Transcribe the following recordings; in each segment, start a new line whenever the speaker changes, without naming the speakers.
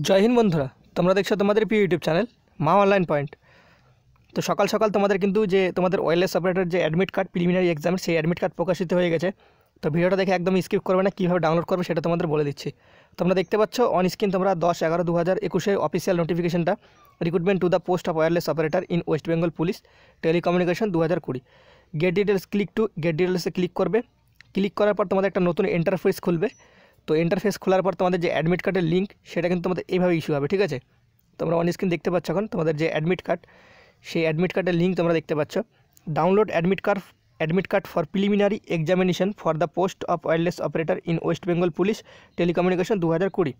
জয় হিন্দ বন্ধুরা, তোমরা দেখছো তোমাদের প্রিয় YouTube channel Maa online point. তো সকাল সকাল তোমাদের কিন্তু যে তোমাদের ওয়্যারলেস অপারেটর যে অ্যাডমিট কার্ড প্রিলিমিনারি এক্সাম সেই অ্যাডমিট কার্ড প্রকাশিত হয়ে গেছে। তো ভিডিওটা দেখে একদম স্কিপ করবে না, কীভাবে ডাউনলোড করবে সেটা তোমাদের বলে দিচ্ছি। তোমরা দেখতে পাচ্ছ অন স্ক্রিন তোমরা 10/11/2021 অফিসিয়াল নোটিফিকেশনটা, recruitment to the post of wireless operator in West Bengal police telecommunication 2020। Get details get ডিটেলসে ক্লিক করবে। ক্লিক করার পর তোমাদের একটা নতুন ইন্টারফেস খুলবে। তো ইন্টারফেস খোলার পর তোমাদের যে অ্যাডমিট কার্ডের লিঙ্ক সেটা কিন্তু তোমাদের এইভাবে ইস্যু হবে, ঠিক আছে। তোমরা অন স্ক্রিন দেখতে পাচ্ছ এখন তোমাদের যে অ্যাডমিট কার্ড, সেই অ্যাডমিট কার্ডের লিঙ্ক তোমরা দেখতে পাচ্ছ। Download admit card for preliminary examination for the post of wireless operator in West Bengal police telecommunication 2020।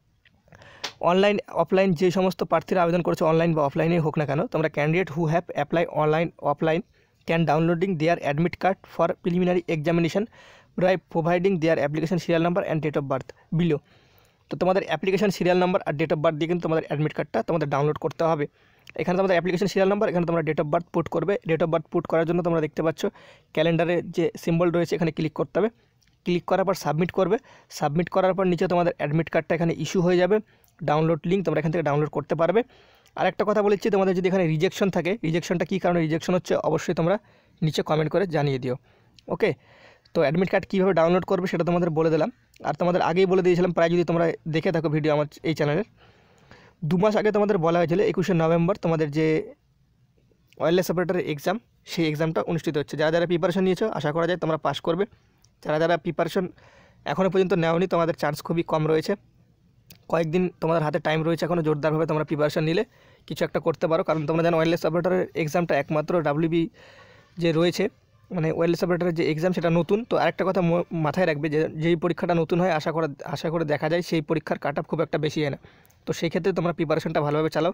Online offline যে সমস্ত প্রার্থীরা আবেদন করেছে, অনলাইন বা অফলাইনে হোক না কেন, তোমরা candidate who have apply online offline can downloading their admit card for preliminary examination by providing their application serial number and date of birth below. তো তোমাদের অ্যাপ্লিকেশন সিরিয়াল নাম্বার আর ডেট অফ বার্থ দিয়ে কিন্তু তোমাদের admit কার্ডটা তোমাদের download করতে হবে। এখানে তোমাদের অ্যাপ্লিকেশন সিরিয়াল নাম্বার, এখানে তোমরা ডেট অফ বার্থ পুট করবে। ডেট অফ বার্থ পুট করার জন্য তোমরা দেখতে পাচ্ছ ক্যালেন্ডারে যে সিম্বল রয়েছে এখানে ক্লিক করতে হবে। ক্লিক করার পর সাবমিট করবে। সাবমিট করার পর নিচে তোমাদের অ্যাডমিট কার্ডটা এখানে ইস্যু হয়ে যাবে। ডাউনলোড লিঙ্ক তোমরা এখান থেকে ডাউনলোড করতে পারবে। আর একটা কথা বলেছি, তোমাদের যদি এখানে রিজেকশন থাকে, রিজেকশনটা কী কারণে রিজেকশন হচ্ছে অবশ্যই তোমরা নিচে কমেন্ট করে জানিয়ে দিও। ওকে, তো অ্যাডমিট কার্ড কীভাবে ডাউনলোড করবে সেটা তোমাদের বলে দিলাম। আর তোমাদের আগেই বলে দিয়েছিলাম, প্রায় যদি তোমরা দেখে থাকো ভিডিও আমার এই চ্যানেলের, 2 মাস আগে তোমাদের বলা হয়েছিল 21শে নভেম্বর তোমাদের যে ওয়্যারলেস অপারেটরের এক্সাম, সেই এক্সামটা অনুষ্ঠিত হচ্ছে। যারা যারা প্রিপারেশন নিয়েছো আশা করা যায় তোমরা পাস করবে। যারা যারা প্রিপারেশন এখনও পর্যন্ত নেওনি তোমাদের চান্স খুবই কম রয়েছে। কয়েকদিন তোমাদের হাতে টাইম রয়েছে এখনও, জোরদারভাবে তোমরা প্রিপারেশন নিলে কিছু একটা করতে পারো। কারণ তোমরা জানো ওয়্যারলেস অপারেটরের এক্সামটা একমাত্র WB যে রয়েছে, মানে ওয়্যারলেস অপারেটরের যে এক্সাম সেটা নতুন। তো আরেকটা কথা মাথায় রাখবে, যে যেই পরীক্ষাটা নতুন হয় আশা করে দেখা যায় সেই পরীক্ষার কাট অফ খুব একটা বেশি হয় না। তো সেই ক্ষেত্রে তোমরা প্রিপারেশনটা ভালোভাবে চালাও।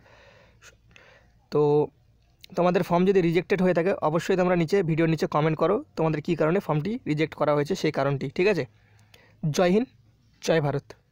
তো তোমাদের ফর্ম যদি রিজেক্টেড হয়ে থাকে অবশ্যই তোমরা ভিডিওর নিচে কমেন্ট করো তোমাদের কী কারণে ফর্মটি রিজেক্ট করা হয়েছে সেই কারণটি, ঠিক আছে। জয় হিন্দ, জয় ভারত।